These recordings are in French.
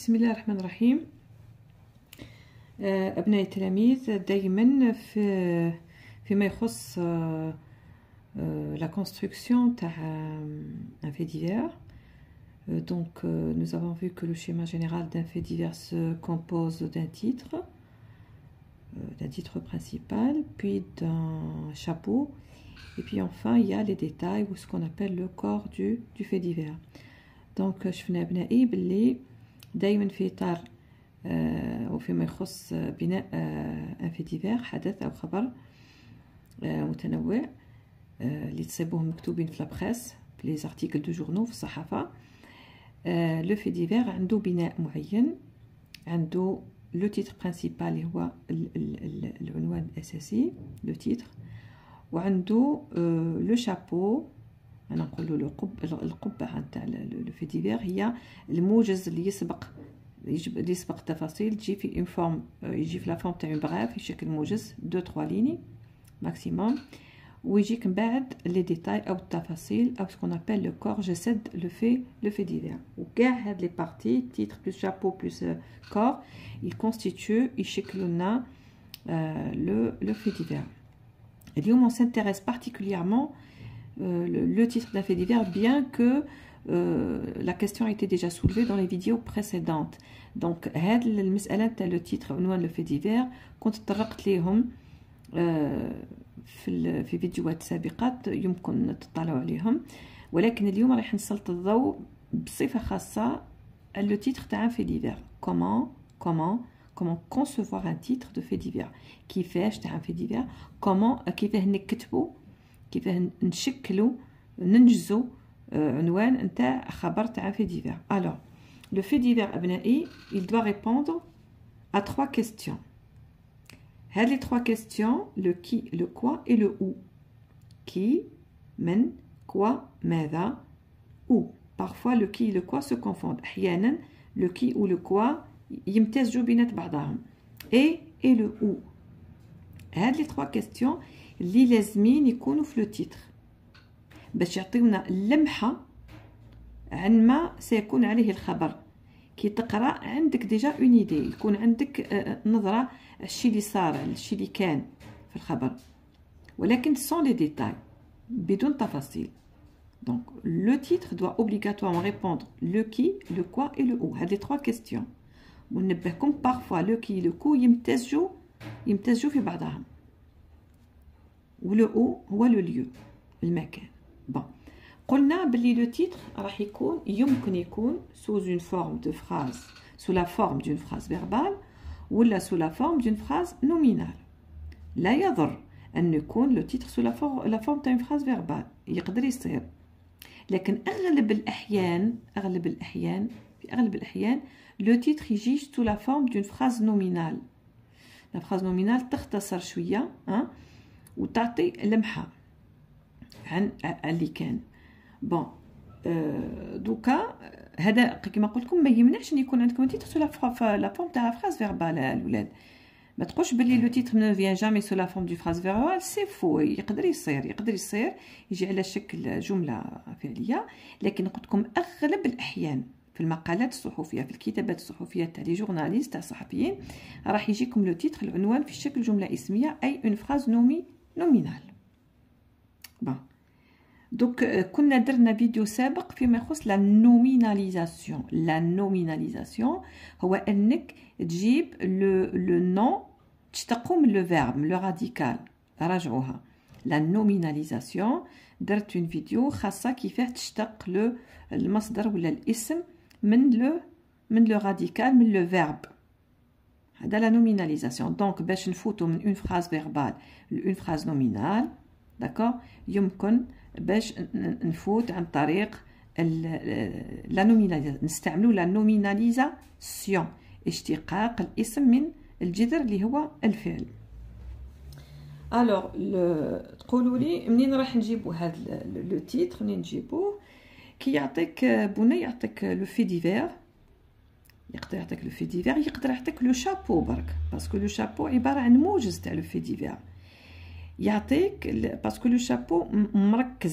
بسم الله الرحمن الرحيم. أبناء التلاميذ، دايما فيما يخص la construction تاع un fait divers. Donc nous avons vu que le schéma général d'un fait divers se compose d'un titre principal, puis d'un chapeau, et puis enfin il y a les détails ou ce qu'on appelle le corps du fait divers. Donc شفنا أبنائي باللي دايما في إطار وفيما يخص بناء ان في ديفير، حدث أو خبر متنوع اللي تصيبوهم مكتوبين في لابريس، في لي زارتيكل دو جورنو، في الصحافة. لو في ديفير عنده بناء معين، عنده لو تيتر برينسيبال اللي هو العنوان الأساسي، لو تيتر، وعنده لو شابو، انا نقول له القبعه نتاع لو في ديفير، هي الموجز اللي يسبق التفاصيل، تجي في اون فورم، يجي في لا فورم تاع اون بغاف في شكل موجز 2-3 ليني ماكسيموم، ويجيك من بعد لي ديتاي او التفاصيل او سكون ابل لو كور جسد لو في ديفير. وكاع هاد لي بارتي تيتر بلس شابو بلس كور يكونستيتيو يشكلوا لنا لو في ديفير. اليوم on s'intéresse particulièrement le titre d'un fait divers, bien que la question a été déjà soulevée dans les vidéos précédentes. Donc هاد المسألة تاع le titre عنوان le fait divers كنت تطرقت ليهم في فيديوهات سابقات، يمكن تطلعوا عليهم، ولكن اليوم راح نسلط الضوء بصفة خاصة le titre تاع un fait divers. Comment concevoir un titre de fait divers، كيفاش تاع un fait divers، كيفاه نكتبوا، كيفاه نشكلوا ننجزوا عنوان نتاع خبر تاع في ديفير. Alors le fait divers أبنائي il doit répondre à 3 questions. هاد les 3 questions، le qui, le quoi et le où. Qui, من، quoi, ماذا، où. Parfois le qui et le quoi se confondent. أحيانا le qui ou le quoi يمتزجوا بينات بعضهم. Et le où. هاد les 3 questions اللي لازمين يكونوا في لو تيتر باش يعطيونا لمحة عن ما سيكون عليه الخبر. كي تقرا عندك ديجا اون ايدي، يكون عندك نظرة الشيء اللي صار، الشيء اللي كان في الخبر، ولكن سون لي ديتاي، بدون تفاصيل. دونك لو تيتر دوا اوبليغاتوارمون ريبوندر لو كي، لو كوا اي لو او. هاد لي 3 كيستيون، وننبهكم بارفوا لو كي لو كو يمتزجوا في بعضهم، ولو او هو لو ليو، المكان. بون، قلنا بلي لو تيتر راح يمكن يكون sous une forme de phrase، sous la forme d'une phrase verbale ولا sous la forme d'une phrase nominale. لا يضر ان يكون لو تيتر sous la forme تاع une phrase verbale، يقدر يصير، لكن اغلب الاحيان لو تيتر يجي sous la forme d'une phrase nominale. لا phrase nominale تختصر شويه وتعطي لمحة عن اللي كان. بون دوكا هذا كما قلت لكم ما يمنعش ان يكون عندكم تيتر سو لا فورم تاع فراز فيربال. الاولاد ما تقولش بلي لو تيتر نو فيان جامي سو لا فورم دو فراز فيربال، سي فو. يقدر يصير يجي على شكل جملة فعلية، لكن قلت لكم اغلب الاحيان في المقالات الصحفيه، في الكتابات الصحفيه تاع لي جورناليست تاع الصحفيين، راح يجيكم لو تيتر العنوان في شكل جمله اسميه، اي اون فراز نومينال. بون دوك كنا درنا فيديو سابق فيما يخص لا نوميناليزاسيون. لا نوميناليزاسيون هو انك تجيب لو نون تشتقو من لو فيرب، من لو راديكال. راجعوها، لا نوميناليزاسيون درت اون فيديو خاصه كيفاه تشتق المصدر ولا الاسم من لو راديكال، من لو فيرب. هذا لا نوميناليزاسيون. دونك باش نفوتو من اون فراز فيربال لأون فراز نومينال، داكوغ، يمكن باش نفوت عن طريق لا نوميناليزاسيون، نستعملو لا نوميناليزاسيون، اشتقاق الاسم من الجذر اللي هو الفعل. الوغ تقولوا لي منين راح نجيبو هذا لو تيتر، منين نجيبوه؟ كي يعطيك بني يعطيك لو في ديفير، يقدر يعطيك لو في ديفير، يقدر يعطيك لو شابو برك، باسكو لو شابو عباره عن موجز تاع لو في ديفير. يعطيك باسكو لو شابو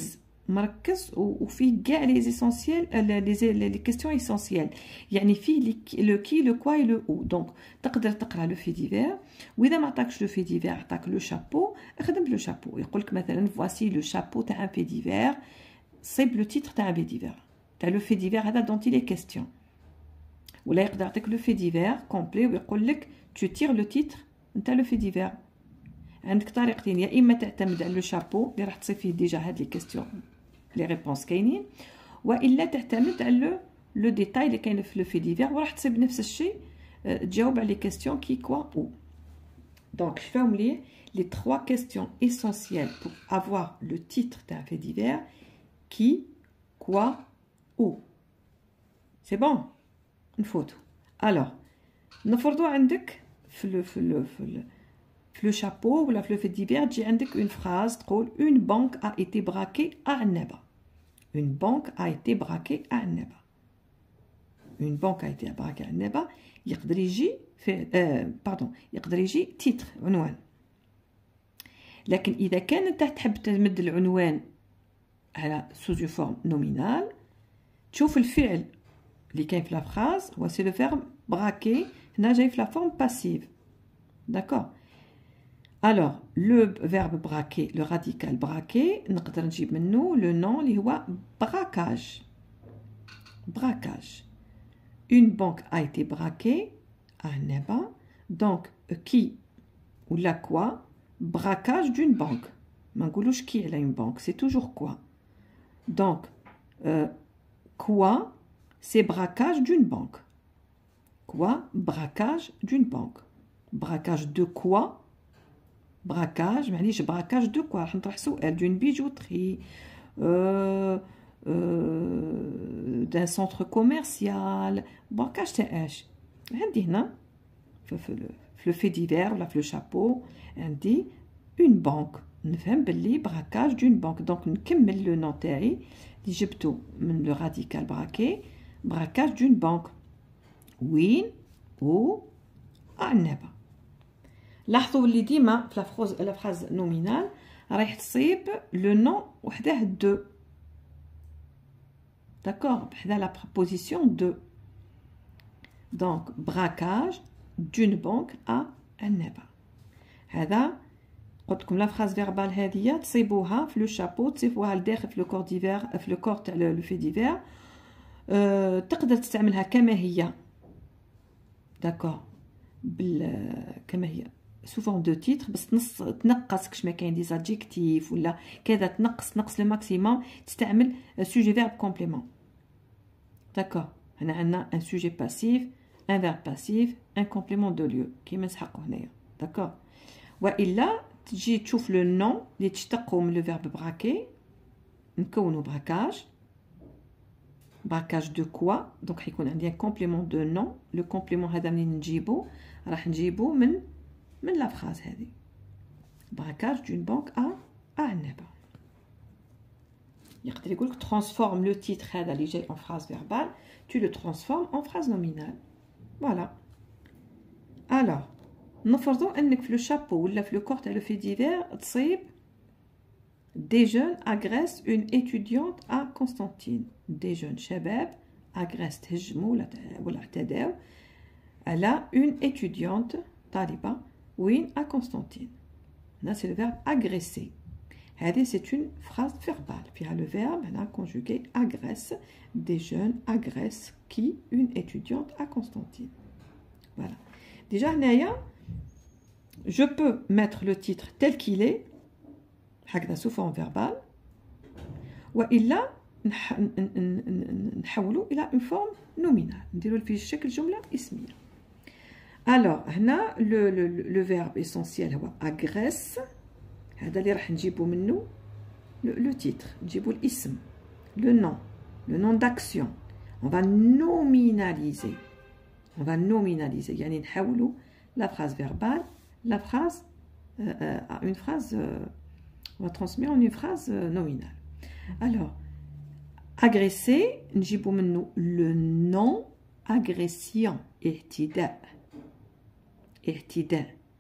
مركز وفيه كاع لي اسونسيال لي كيستيون اسونسيال، يعني فيه لو كي لو كوا لو او. دونك تقدر تقرا لو في ديفير، واذا ما عطاكش لو في ديفير عطاك لو شابو، اخدم لو شابو. يقول لك مثلا فواسي لو شابو تاع ان في ديفير، صيب لو تيتر تاع ان في ديفير تاع لو في ديفير هذا دونتي لي كيستيون. ولا يقدر يعطيك لو في ديفير كومبلي ويقول لك تو تير لو تيتر نتاع لو في ديفير. عندك طريقتين، يا اما تعتمد على لو شابو اللي راح تصيب فيه ديجا هاد لي كيستيون لي ريبونس كاينين، والا تعتمد على لو ديتاي اللي كاين في لو في ديفير وراح تصيب نفس الشيء تجاوب على لي كيستيون كي كوا او. دونك شفاو مليح لي 3 كيستيون اسونسيال بور افوار لو تيتر تاع في ديفير كي كوا او. سي بون نفوتو. الوغ نفرضوا عندك في لو شابو ولا في لو في ديفير تجي عندك اون فراز تقول اون بانك ا ايتي براكي ا عنابه. اون بانك ا ايتي براكي ا عنابه. اون بانك ا ايتي براكي ا عنابه يقدر يجي في باردون يقدر يجي تيتر عنوان. لكن اذا كان انت تحب تمد العنوان على سوز فورم نومينال، تشوف الفعل اللي كاين في لا فراز هو سي لو فيرب براكي، هنا جاي في لا فورم باسيف. داكور. Alors, le verbe braquer, le radical braquer, نقدر نجيب منه le nom اللي هو braquage. Braquage. Une banque a été braquée à Annaba. Donc, qui ou la quoi? Braquage d'une banque. ما نقولوش qui elle a une banque, c'est toujours quoi. Donc, quoi? C'est braquage d'une banque. Quoi? Braquage d'une banque. Braquage de quoi? Braquage, معليش braquage de quoi راح نطرح سؤال. d'une bijouterie, d'un centre commercial. braquage تاع اش؟ عندي هنا في لو في ديفير ولا في لو شابو عندي اون بانك، نفهم باللي braquage d'une banque. دونك نكمل لو نون تاعي اللي جبتو من لو راديكال براكي، braquage d'une banque. وين او عنابه. لاحظوا اللي ديما في لا فراز نومينال رايح تصيب لو نون وحده دو. داكور، بحدا لا بروبوزيسيون دو. دونك براكاج دون بانك ا عنابه. هذا قلت لكم لا فراز فيربال هذه تصيبوها في لو شابو، تصيبوها لداخل في لو كور ديفير، في لو كور تاع لو في ديفير. تقدر تستعملها كما هي. داكور، كما هي سو فورم دو تيتر، بس تنقص كش ما كاين دي زادجيكتيف ولا كذا، تنقص لو ماكسيموم، تستعمل سوجي فيرب كومبليمون. داكور، هنا عندنا ان سوجي باسيف، ان فيرب باسيف، ان كومبليمون دو ليو كيما نسحقو هنايا. داكور. والا تجي تشوف لو نون اللي تشتقو من لو فيرب براكي، نكونو براكاج. براكاج دو كوا، دونك حيكون عندي ان كومبليمون دو نون. لو كومبليمون هذا منين نجيبو؟ راح نجيبو من لا فراز هذه. braquage d'une banque à عنابه. يقدر يقولك transforme le titre هذا اللي جاي en phrase verbale, tu le transformes en phrase nominale. voilà. alors نفرضوا انك في لو شابو ولا في لو كور تاع لو في ديفير تصيب des jeunes agressent une étudiante à Constantine. des jeunes شباب agressent تهجموا ولا اعتداو على une étudiante طالبه وين à Constantine. Là, c'est le verbe agresser. C'est une phrase verbale. Puis le verbe conjugué agresse. Des jeunes agressent qui? Une étudiante à Constantine. Voilà. Déjà, je peux mettre le titre tel qu'il est, sous forme verbale, ou إلا نحولو إلى une forme nominale. نديرو في شكل جملة اسمية. Alors, هنا le verbe essentiel هو agresse. هذا اللي راح نجيبو منه le titre. نجيبو الاسم, le nom d'action. On va nominaliser. يعني نحولو la phrase verbale, la phrase à une phrase, on va transmettre en une phrase nominale. Alors, agresser, نجيبو منه le nom agression, اعتداء.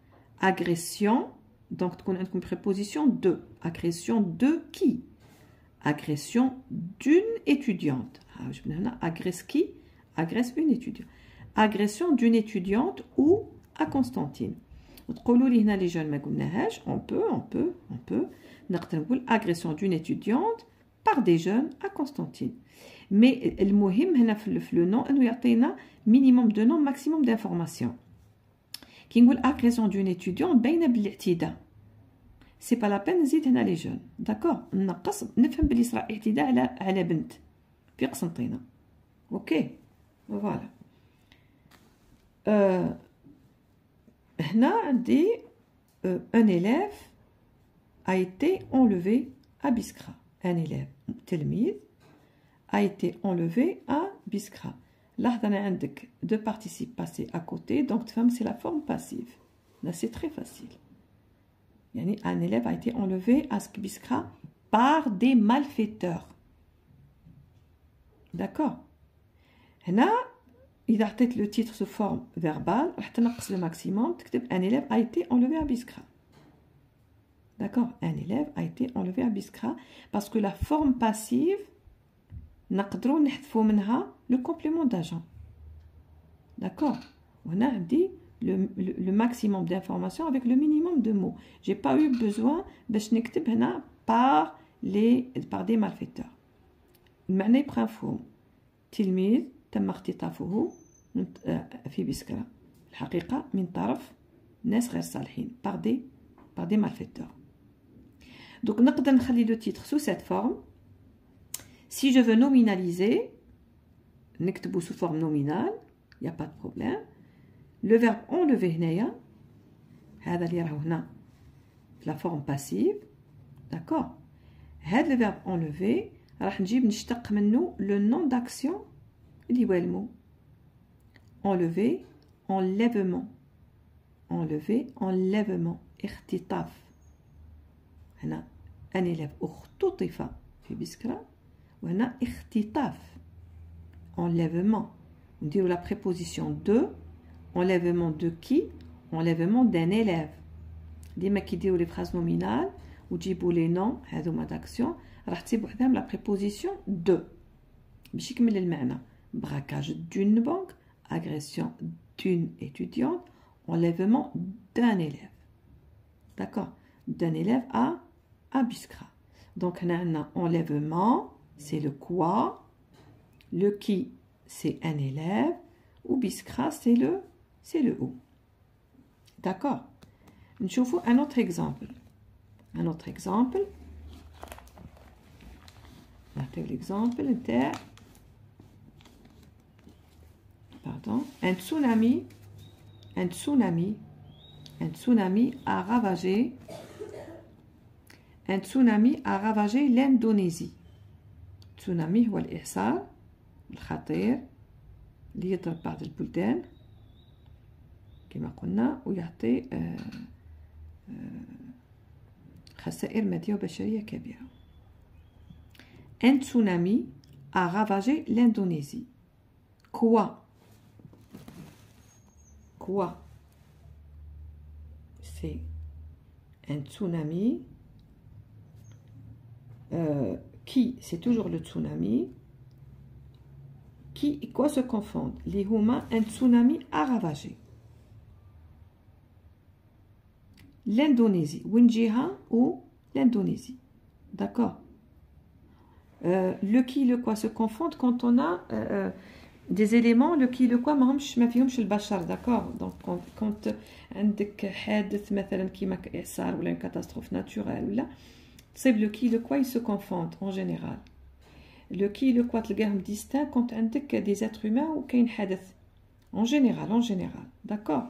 agression, donc تكون عندكم préposition de. agression de qui? agression d'une étudiante. Agresse qui? Agresse une étudiante. Agression d'une étudiante ou à Constantine. تقولوا لي هنا les jeunes ما قلناهاش. On peut نقدر نقول agression d'une étudiante par des jeunes à Constantine. Mais المهم هنا في le nom انه يعطينا minimum de nom maximum d'information. كي نقول agression d'une étudiante باينه بالاعتداء. سي با لا بين نزيد هنا لي جون. داكور نقص نفهم بلي صرا اعتداء على بنت في قسنطينه. اوكي فوالا. هنا عندي un élève a été enlevé à Biskra. Un élève تلميذ a été enlevé à Biskra. لاحظ أنا عندك deux participes passés à côté, donc تفهم c'est la forme passive. Là c'est très facile. يعني un élève a été enlevé à Biskra par des malfaiteurs. D'accord. هنا إذا عطيت le titre sous forme verbale راح تنقص le maximum تكتب un élève a été enlevé à Biskra. D'accord. Un élève a été enlevé à Biskra parce que la forme passive نقدروا نحذفوا منها le complément d'agent. D'accord. On a dit le maximum d'informations avec le minimum de mots. J'ai pas eu besoin باش نكتب هنا par des malfaiteurs. المعنى يبقى مفهوم. تلميذ تم اختطافه في بسكرة الحقيقة من طرف ناس غير صالحين par des malfaiteurs. Donc نقدر نخلي le titre sous cette forme. Si je veux nominaliser, نكتبه sous forme nominale, il n'y a pas de problème. Le verbe enlever هنايا هذا اللي راهو هنا la forme passive. D'accord. هذا le verbe enlever راح نجيب نشتق منه le nom d'action اللي هو المو enlever enlèvement enlever enlèvement اختطاف. هنا un élève اختطف في بسكرة وهنا اختطاف enlèvement. نديرو la préposition de. Enlèvement de qui? Enlèvement d'un élève. ديما كي ديروا لي phrases nominales وتجيبوا لي نون هذوما d'action راح تصيبوا حداهم la préposition de باش يكمل المعنى. braquage d'une banque, agression d'une étudiante, enlèvement d'un élève. D'accord. D'un élève à Biskra. Donc on a enlèvement, c'est le quoi, le qui c'est un élève, ou Biskra c'est le où. D'accord. نشوفوا un autre exemple. Un autre exemple. نعطيو l'exemple نتاع pardon, un tsunami a ravagé l'Indonésie. tsunami هو الإعصار الخطير اللي يضرب بعض البلدان كما قلنا ويعطي خسائر مادية وبشرية كبيرة. Un tsunami a ravagé l'Indonésie. Quoi? C'est un tsunami qui, c'est toujours le tsunami. Qui et quoi se confondent? Les humains, un tsunami a ravagé l'Indonésie. Winjiha ou l'Indonésie. D'accord. Le qui et le quoi se confondent quand on a des éléments. Le qui et le quoi ما فيهمش البشر. D'accord. Donc quand عندك حادث مثلا كيما إعصار ولا une catastrophe naturelle ولا تصيب le qui et le quoi ils se confondent en général. Le qui et le quoi تلقاهم distinct quand عندك des êtres humains ou كاين حدث en général. D'accord.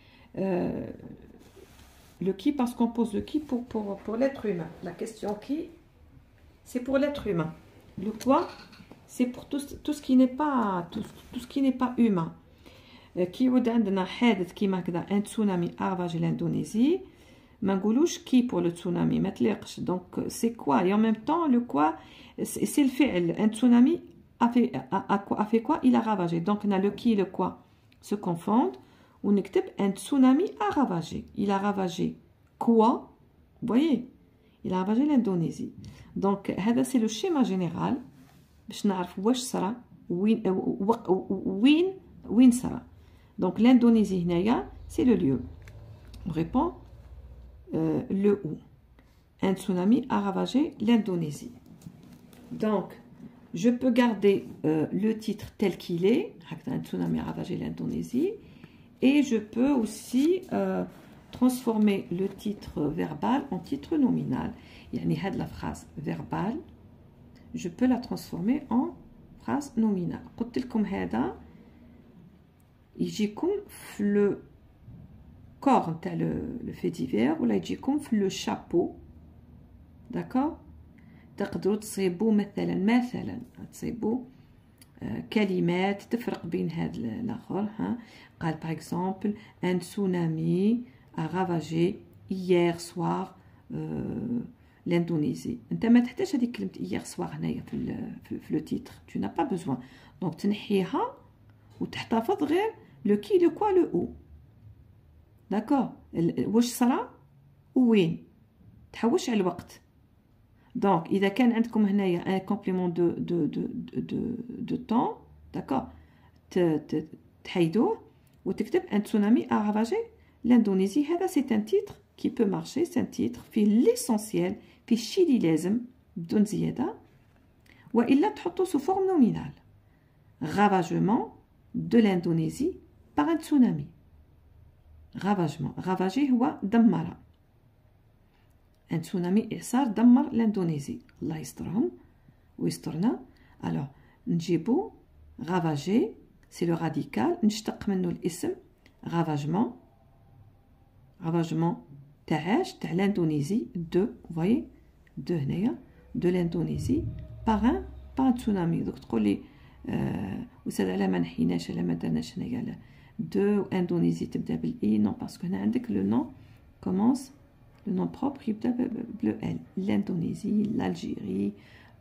Le qui parce qu'on pose le qui pour l'être humain. La question qui c'est pour l'être humain. Le quoi c'est pour tout ce qui n'est pas humain. Qui عندنا حادث كيما كذا un tsunami a ravagé l'Indonésie. ما نقولوش qui pour le tsunami ما تلاقش. Donc c'est quoi et en même temps le quoi c'est le fait. Un tsunami a fait quoi? Il a ravagé. Donc on a le qui et le quoi se confondent. On écrit un tsunami a ravagé. Il a ravagé quoi? Vous voyez? il a ravagé l'Indonésie. Donc هذا c'est le schéma général باش نعرف واش صرا وين صرا. Donc l'Indonésie هنايا c'est le lieu. On répond le où. Un tsunami a ravagé l'Indonésie. Donc je peux garder le titre tel qu'il est, un tsunami a ravagé l'Indonésie, et je peux aussi transformer le titre verbal en titre nominal. يعني هاد la phrase verbale, je peux la transformer en phrase nominale. قلت لكم هذا يجيكم في le corps نتاع le fait divers ولا يجيكم في le chapeau. d'accord. تقدروا تصيبوا مثلا تصيبوا كلمات تفرق بين هذا الاخر. قال par exemple un tsunami a ravagé hier soir l'Indonésie. انت ما تحتاج هذيك كلمه hier soir هنايا في لو تيتر. tu n'as pas besoin. donc تنحيها وتحتفظ غير لو كي لو كوا لو او. d'accord. واش صرا وين تحوش على الوقت. Donc, إذا كان عندكم هنايا un complément de temps, d'accord, تحيدوه وتكتب un tsunami a ravagé l'Indonésie. هذا c'est un titre qui peut marcher, c'est un titre في l'essentiel في الشيء اللي لازم بدون زيادة. وإلا تحطوه sous forme nominale. Ravagement de l'Indonésie par un tsunami. Ravagement. Ravager هو دمر. un tsunami إعصار دمر l'Indonésie. الله يسترهم ويسترنا. alors نجيبو ravager c'est le radical نشتق منه الاسم ravagement. ravagement تاعاش تاع l'Indonésie de vous voyez de هنايا de l'Indonésie par un tsunami. دوك تقول لي وساد على ما نحيناش على ما درناش هنايا de Indonésie تبدا بالاي. non parce que هنا عندك le nom commence le nom propre يبدا بلو L. l'Indonésie, l'Algérie,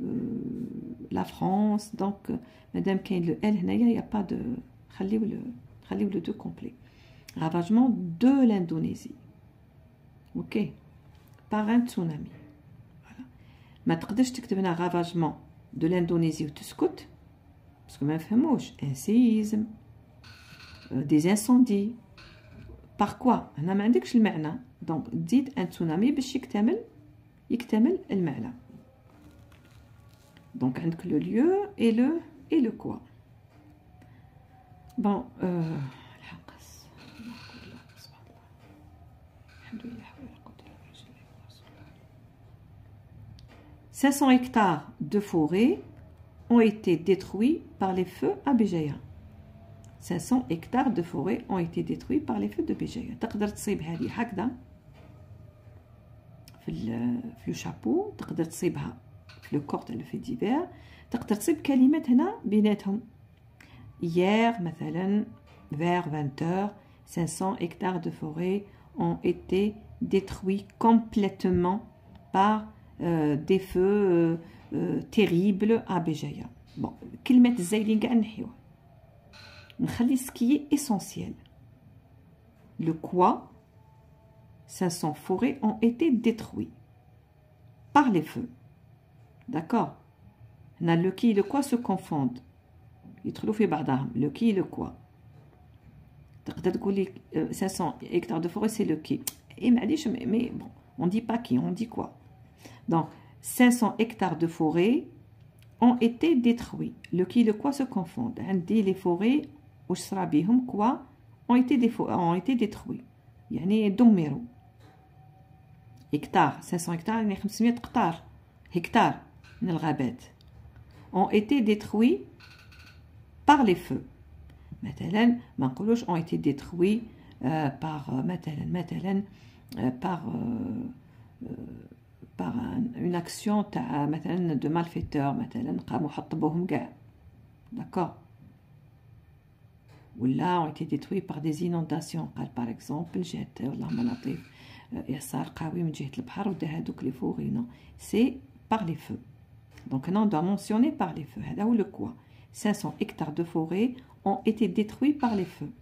la France. donc madame كاين le L هنايا y a pas de خليو le deux complet. ravagement de l'Indonésie. ok par un tsunami. voilà. ما تقدرش تكتب هنا ravagement de l'Indonésie وتسكت باسكو ما نفهموش un séisme, des incendies. par quoi هنا ما عندكش المعنى. donc تزيد un tsunami باش يكتمل المعنى. donc عندك le lieu et le quoi. bon الحقس 500 hectares de forêt ont été détruits par les feux à Béjaïa. 500 hectares de forêt ont été détruits par les feux de Béjaïa. تقدر تصيب هذه هكذا في لو شابو. تقدر تصيبها في لو كور تاع لو في ديفير. تقدر تصيب كلمات هنا بيناتهم. hier مثلا vers 20h 500 hectares de forêt ont été détruits complètement par des feux terribles à Béjaïa. bon كلمات الزايدين كاع نحيوها نخلي ce qui est essentiel. le quoi 500 forêts ont été détruits par les feux. d'accord. le qui et le quoi se confondent. يدخلوا في بعضهم. le qui et le quoi. تقدر تقولي 500 hectares de forêt c'est le qui. et معليش mais bon on dit pas qui, on dit quoi. donc 500 hectares de forêt ont été détruits. le qui et le quoi se confondent. عندي les forêts واش صرا بهم quoi ont été détruits. يعني دمروا. هكتار 500 هكتار يعني 500 قطار هكتار من الغابات ont été détruits par les feux. مثلا ما نقولوش ont été détruits par مثلا par une action تاع مثلا de malfaiteurs. مثلا قاموا حطبوهم كاع. d'accord. ولا ont été détruits par des inondations. قال par exemple جات اللهم لطيف إعصار قوي من جهة البحر ودا هادوك لي فوغي. non c'est par les feux. donc on doit mentionner par les feux. هذا هو le quoi. 500 hectares de forêt ont été détruits par les feux.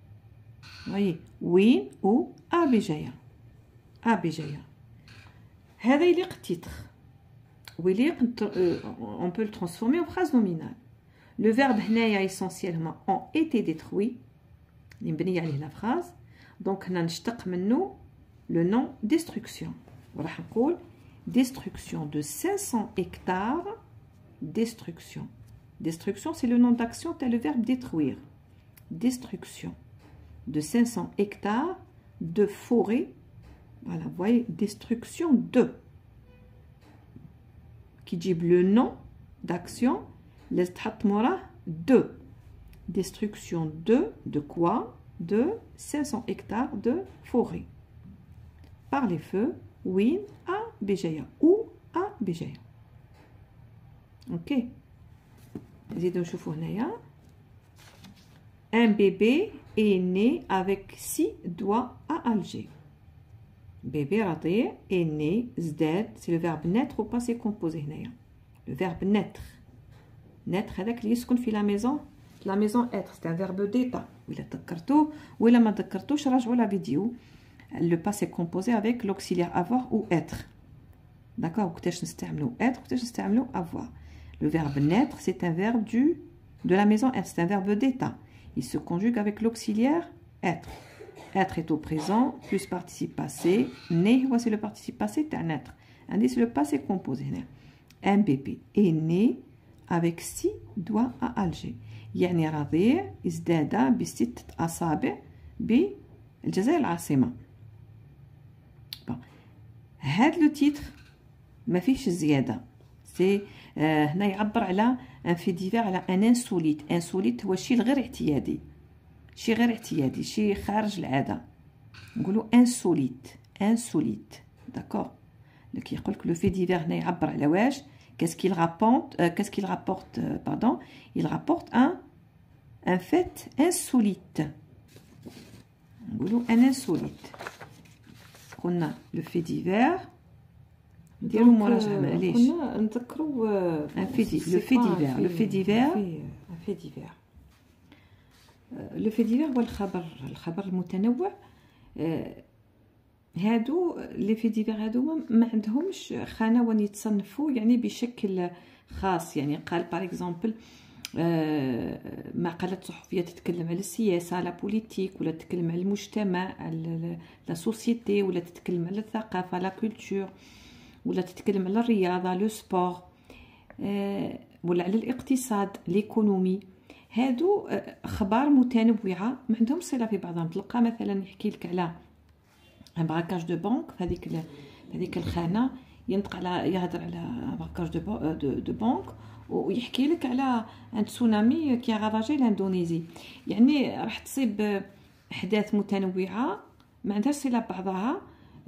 voyez وين ou à Béjaïa. à Béjaïa. هذا يليق titre ويليق on peut le transformer en phrase nominale. Le verbe هنايا essentiellement ont été détruits اللي مبنية عليه la phrase. donc هنا نشتق منه le nom destruction وراح نقول destruction de 500 hectares. Destruction. Destruction, c'est le nom d'action, c'est le verbe détruire. Destruction de 500 hectares de forêt. Voilà, vous voyez, destruction de. Qui dit le nom d'action, les de. Destruction de quoi? De 500 hectares de forêt. Par les feux, وين بجاية ou à بجاية. اوكي نزيدو نشوفو هنايا. un bébé est né avec 6 doigts à Alger. bébé رضيع est né زداد c'est le verbe naître au passé composé هنايا. le verbe naître naître هذاك اللي يسكن في la maison. la maison être c'est un verbe d'état. ولا تذكرتوه ولا ما تذكرتوش راجعوا لا فيديو. le passé composé avec l'auxiliaire avoir ou être. d'accord وقتاش نستعملو être وقتاش نستعملو avoir. Le verbe naître, c'est un verbe de la maison être, c'est un verbe d'état. Il se conjugue avec l'auxiliaire être. Être est au présent, plus participe passé. Né, voici le participe passé, c'est un être. Indice, c'est le passé composé. Un bébé est né avec 6 doigts à Alger. يعني رضيع ازداد ب6 أصابع بالجزائر العاصمة. هذا لو تيتر ما فيهش زيادة. سي هنا يعبر على ان في ديفير على ان انسوليت. انسوليت هو شي غير اعتيادي. شي غير اعتيادي شي خارج العاده نقولوا انسوليت. انسوليت داكور. اللي كيقول لك لو في ديفير هنا يعبر على واش qu'est-ce qu'il rapporte pardon il rapporte un fait insolite. نقولوا ان انسوليت. قلنا لو في ديفير نديرو مراجعه معليش كنا نذكروا لو في ديفير. لو في ديفير هو الخبر المتنوع. هادو لي في ديفير هادو ما عندهمش خانه وين يتصنفوا يعني بشكل خاص. يعني قال باغ اكزومبل مقالات صحفيه تتكلم على السياسه لا بوليتيك ولا تتكلم على المجتمع على لا سوسيتي ولا تتكلم على الثقافه لا كولتور ولا تتكلم على الرياضه لو سبور ولا على الاقتصاد ليكونومي. هادو اخبار متنوعه ما عندهم صله في بعضهم. تلقى مثلا يحكي لك على ان براكاج دو بنك في هذيك الخانه ينطق على يهضر على براكاج دو بنك ويحكي لك على ان تسونامي كي غافاجي الاندونيزي. يعني راح تصيب احداث متنوعه ما عندهاش صله ببعضها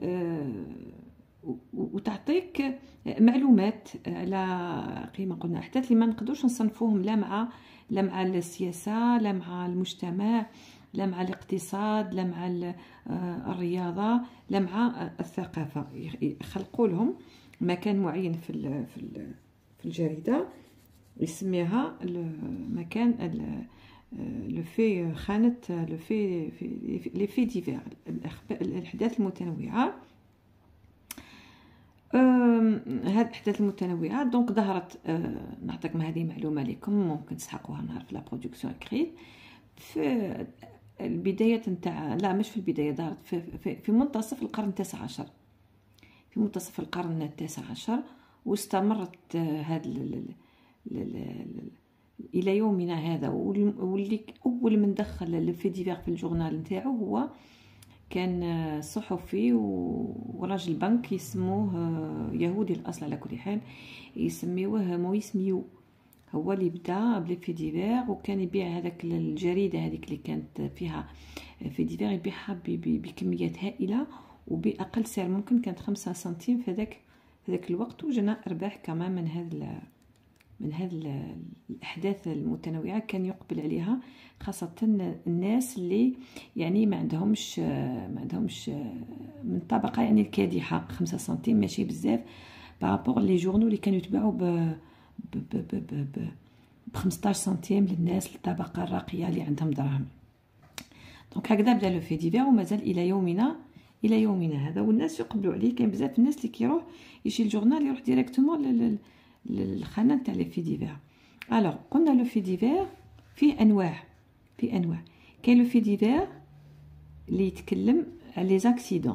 وتعطيك معلومات على كيما قلنا احداث اللي ما نقدروش نصنفوهم لا مع السياسه لا مع المجتمع لا مع الاقتصاد لا مع الرياضه لا مع الثقافه. يخلقوا لهم مكان معين في الجريده يسميها المكان لو في خانه لو في لي في ديفير الاحداث المتنوعه. هاد الاحداث المتنوعه دونك ظهرت نعطيكم هذه معلومه لكم ممكن تسحقوها نهار في لا برودكسيون اكريت في البدايه نتاع لا مش في البدايه ظهرت في منتصف القرن التاسع عشر. في منتصف القرن التاسع عشر واستمرت هاد الى يومنا هذا. واللي اول من دخل الفي ديفير في الجورنال نتاعو هو كان صحفي وراجل بنك يسموه يهودي الاصل على كل حال يسميوه مويس ميو. هو اللي بدا بلي في ديفير وكان يبيع هذاك الجريده هذيك اللي كانت فيها في ديفير يبيعها بكميات هائله وباقل سعر ممكن. كانت 5 سنتيم في هذاك الوقت وجنا ارباح كمان من هذه الاحداث المتنوعه كان يقبل عليها خاصه الناس اللي يعني ما عندهمش من الطبقه يعني الكادحه. 5 سنتيم ماشي بزاف بارابور لي جورنو اللي كانوا يتباعوا ب 15 سنتيم للناس الطبقه الراقيه اللي عندهم دراهم. دونك هكذا بدا لو في ديفير ومازال الى يومنا الى يومنا هذا، والناس يقبلوا عليه. كاين بزاف الناس اللي كيروح يجي الجورنال يروح ديريكتومون للخانه تاع لي في ديفير. الوغ قلنا لو في ديفير فيه انواع، كاين لو في ديفير اللي يتكلم على لي زاكسيدون،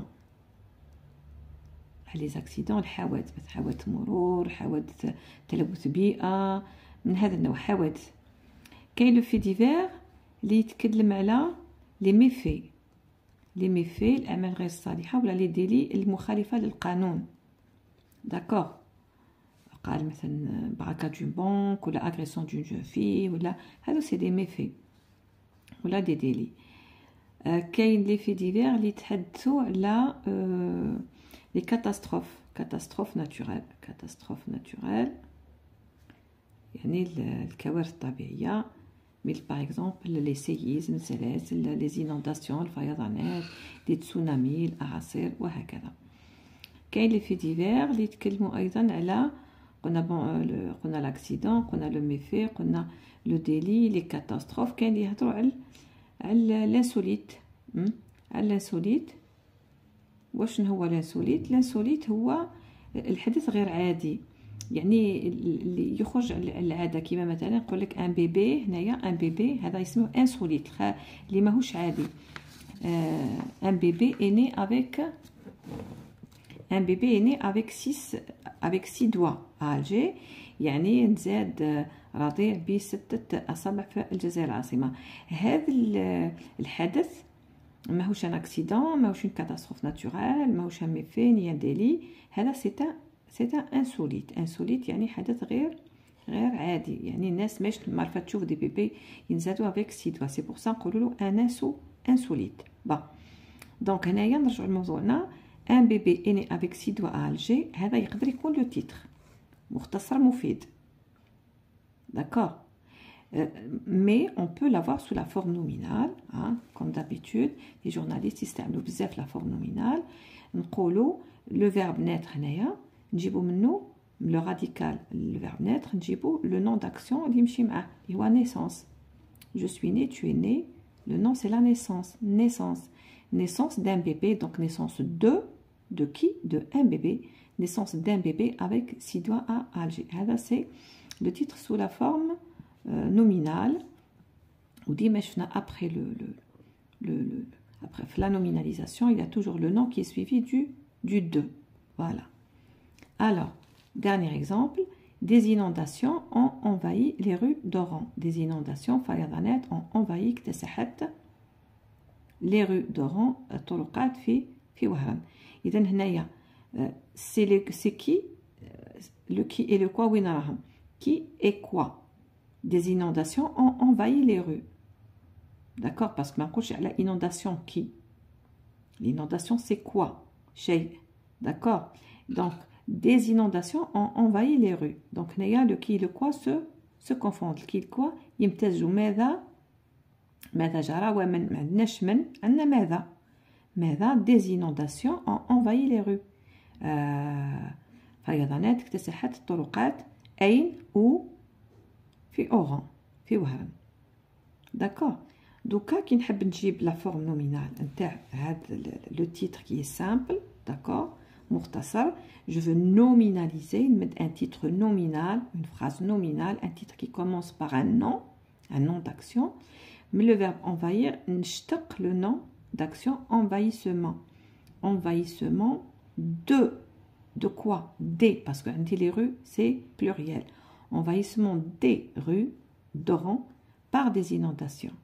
الحوادث، مثل حوادث مرور، حوادث تلوث بيئة، من هذا النوع حوادث. كاين لو في ديفير اللي يتكلم على لي ميفي، الاعمال غير الصالحة ولا لي ديلي المخالفة للقانون. داكوغ، قال مثلا براكاج دون بنك ولا اغريسيون دون جون في، ولا هادو سي دي ميفي ولا دي ديلي. كاين لي في ديفير اللي يتحدثوا على لي كاتاستروف ناتوريل، يعني الكوارث الطبيعية، مثل باغ اكزومبل لي سيزم، الزلازل، لي زينونداسيون، الفيضانات، لي تسونامي، الاعاصير وهكذا. كاين لي في ديفير اللي يتكلموا ايضا على قلنا لاكسيدون، قلنا لو ميفي، قلنا لو ديلي، لي كاتاستروف. كاين اللي يهضروا على الانسوليت، وشنو هو الانسوليت؟ هو الحدث غير عادي، يعني اللي يخرج على العاده. كيما مثلا نقول لك ان بيبي، هنايا ان بيبي هذا يسموه انسوليت، اللي ماهوش عادي. ان بيبي اني افيك 6 دوا الجي، يعني نزاد رضيع ب6 اصابع في الجزائر العاصمه. هذا الحدث ماهوش ان اكسيدون، ماهوش ان كاتاستروف ناتوريل، ماهوش ان ميفي ني ان ديلي. هذا سي انسوليت، يعني حدث غير عادي. يعني الناس ماش معرفه تشوف دي بيبي ينزادوا افيك 6 دوا، سي بور سا نقولوا له ان انسوليت. دونك هنايا نرجعوا لموضوعنا. ان بيبي اني افيك 6 دوا الجي، هذا يقدر يكون لو تيتر مختصر مفيد. D'accord, mais on peut l'avoir sous la forme nominale, hein, comme d'habitude. Les journalistes يستعملوا بزاف la forme nominale. نقولوا le verbe naître هنايا نجيبوا منه le radical le verbe naître، نجيبوا le nom d'action اللي يمشي معاه اللي هو naissance. Je suis né, tu es né. Le nom c'est la naissance d'un bébé. Donc naissance de qui? De un bébé. Naissance d'un bébé avec 6 doigts à Alger. C'est le titre sous la forme nominale. Ou dit, mais après après la nominalisation, il y a toujours le nom qui est suivi du de. Voilà. Alors, dernier exemple. Des inondations ont envahi les rues d'Oran. Des inondations, فيضانات ont envahi اكتسحت les rues d'Oran. الطرقات في وهران. إذا هنايا c'est qui le qui et le quoi وين راهم؟ Qui et quoi? Des inondations ont envahi les rues. D'accord? Parce que ma couche à la inondation qui? L'inondation c'est quoi? Shay. D'accord? Donc des inondations ont envahi les rues. Donc le qui et le quoi se confondent. Le qui et le quoi يمتزوا ماذا جرى ومن ما عندناش من عندنا ماذا des inondations ont envahi les rues. فيضانات اكتسحت الطرقات أين و في أوران في وهران. داكور. دوكا كي نحب نجيب لا فورم نومينال نتاع هاد لو تيتر كي سامبل، داكور مختصر. جو فو نوميناليزي، نمد ان تيتر نومينال، اون فراز نومينال، ان تيتر كي كومونس باغ ان نون داكسيون. من لو فيرب envahir نشتق لو نون d'action envahissement de quoi? Des, parce que les rues c'est pluriel. Envahissement des rues d'Oran par des inondations.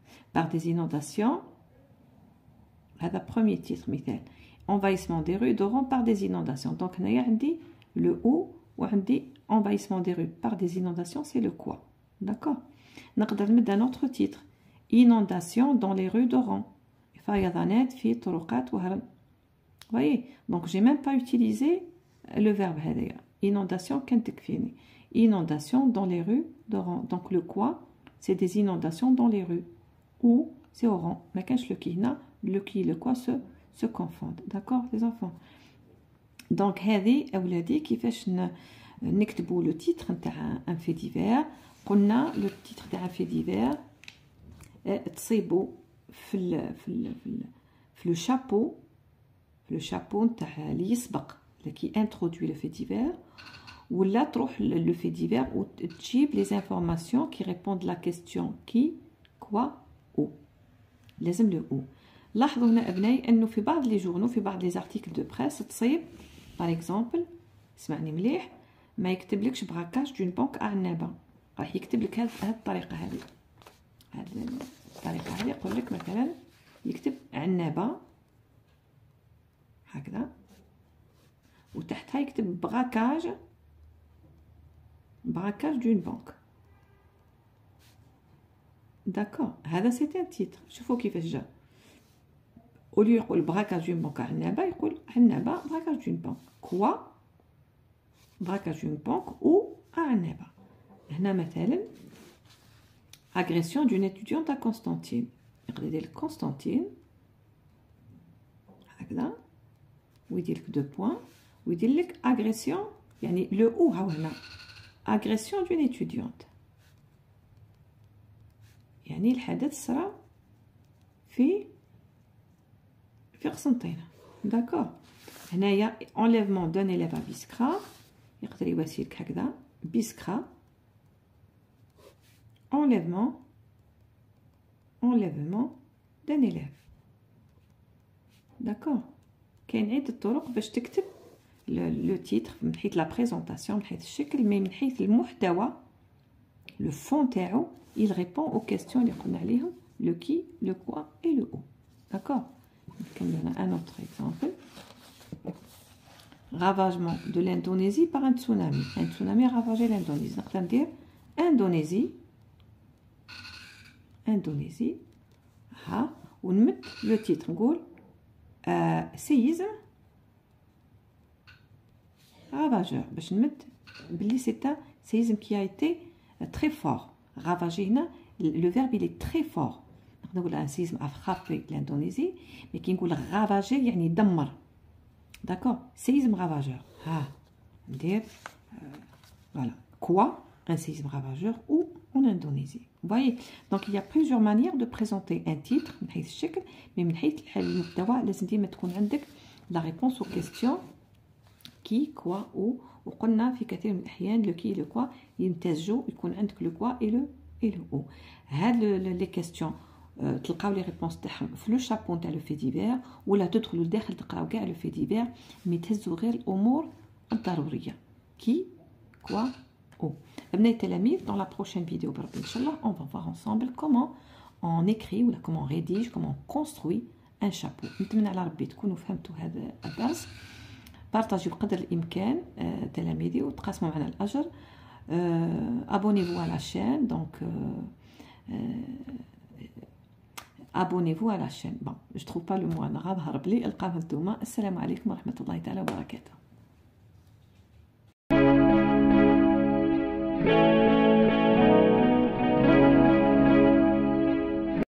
هذا premier titre مثال. Envahissement des rues d'Oran par des inondations. Donc هنايا عندي le où وعندي envahissement des rues par des inondations, c'est le quoi. D'accord. نقدر نمد un autre titre. Inondation dans les rues d'Oran. فيضانات في طرقات وهران. Voyez, donc j'ai même pas utilisé le verbe هذايا. Inondation كانت تكفيني. Inondation dans les rues d'Oran. Donc le quoi, c'est des inondations dans les rues. Ou c'est Oran. ما كانش le qui هنا, le qui le quoi se confondent. D'accord les enfants. Donc هذه أولادي كيفاش نكتبوا le titre نتاع un fait divers. قلنا le titre تاع un fait divers تصيبوا في لو شابو لو شابو نتاع اللي يسبق qui introduit le fait divers, ou là تروح le fait divers ou تجيب les informations qui répondent à la question qui, quoi, où. لازم le où. لاحظوا هنا ابنائي انه في بعض لي جورنو في بعض لي زارتيكل دو بريس تصيب باغ اكزومبل اسمعني مليح ما يكتبلكش براكاج دون بنك عنابه راح يكتب لك هذه الطريقه هذه الطريقه هذه يقول لك مثلا يكتب عنابه هكذا وتحتها يكتب براكاج دون بنك داكور هذا سي ان تيتر شوفوا كيفاش جا au lieu يقول braquage d'une banque عنابة يقول عنابة braquage d'une banque quoi braquage d'une banque ou عنابة هنا مثلا agression d'une étudiante à Constantine يقدر يدير لك Constantine هكذا ويدير لك دو بوين ويدير لك agression يعني لو او هاو هنا agression d'une étudiante يعني الحدث صرا في قسنطينة داكور هنايا enlèvement d'un élève à Biskra يقدر يواسي لك هكذا Biskra enlèvement d'un élève داكور كاين عدة الطرق باش تكتب لو تيتر من حيث لا بريزونطاسيون من حيث الشكل مي من حيث المحتوى لو فون تاعو il répond aux questions اللي قلنا عليهم le qui le quoi et le où d'accord. Un autre exemple. Ravagement de l'Indonésie par un tsunami. Un tsunami a ravagé l'Indonésie. Donc, ça veut dire Indonésie. On met le titre. On dit séisme ravageur. C'est un séisme qui a été très fort. Ravagé, le verbe il est très fort. نقول un séisme a frappé l'Indonésie mais كي نقول ravagé يعني دمر d'accord séisme ravageur ندير voilà quoi un séisme ravageur ou en Indonésie vous voyez donc il y a plusieurs manières de présenter un titre من حيث الشكل mais من حيث المحتوى لازم ديما تكون عندك la réponse aux questions qui quoi où وقلنا في كثير من الأحيان le qui le quoi يمتزجوا يكون عندك le quoi et le où هاد les questions تلقاو لي ريبونس تاعهم في لو شابون تاع لو في ديفير ولا تدخلوا لداخل تقراو كاع لو في ديفير مي تهزوا غير الامور الضروريه كي كوا او ابناء التلاميذ dans la prochaine vidéo بربي ان شاء الله on va voir ensemble comment on écrit ولا comment on rédige comment on construit un chapeau نتمنى على ربي تكونوا فهمتوا هذا الدرس بارطاجيو بقدر الامكان تلاميذي وتقاسموا معنا الاجر abonnez-vous à la chaîne donc abonnez-vous à la chaîne. Bon, je trouve pas le mot en arabe, هرب لي القاها نتوما. السلام عليكم ورحمة الله تعالى وبركاته.